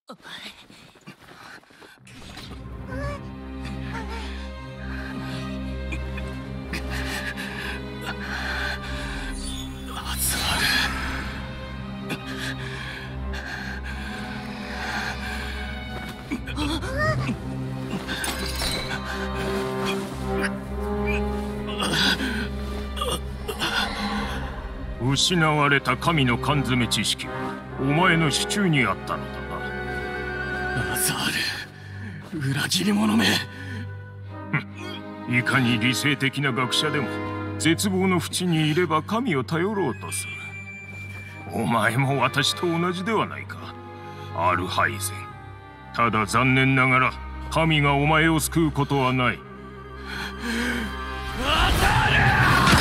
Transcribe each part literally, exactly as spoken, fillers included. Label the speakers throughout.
Speaker 1: 失われた神の缶詰知識はお前の手中にあったのだな。
Speaker 2: アザール、裏切り者め。
Speaker 1: いかに理性的な学者でも絶望の淵にいれば神を頼ろうとする。お前も私と同じではないか、アルハイゼン。ただ残念ながら神がお前を救うことはない。
Speaker 2: アザール！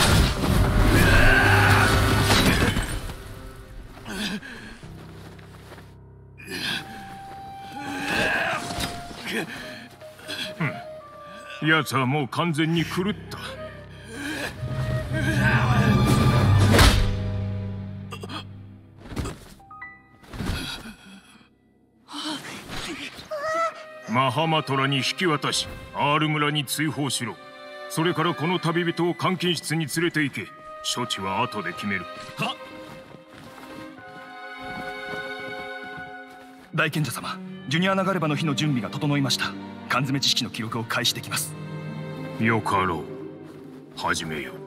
Speaker 1: 奴はもう完全に狂った。マハマトラに引き渡し、アール村に追放しろ。それからこの旅人を監禁室に連れて行け。処置は後で決める。
Speaker 2: はっ。大賢者様、ジュニアナガレバの日の準備が整いました。缶詰知識の記録を開始できます。
Speaker 1: よかろう。始めよう。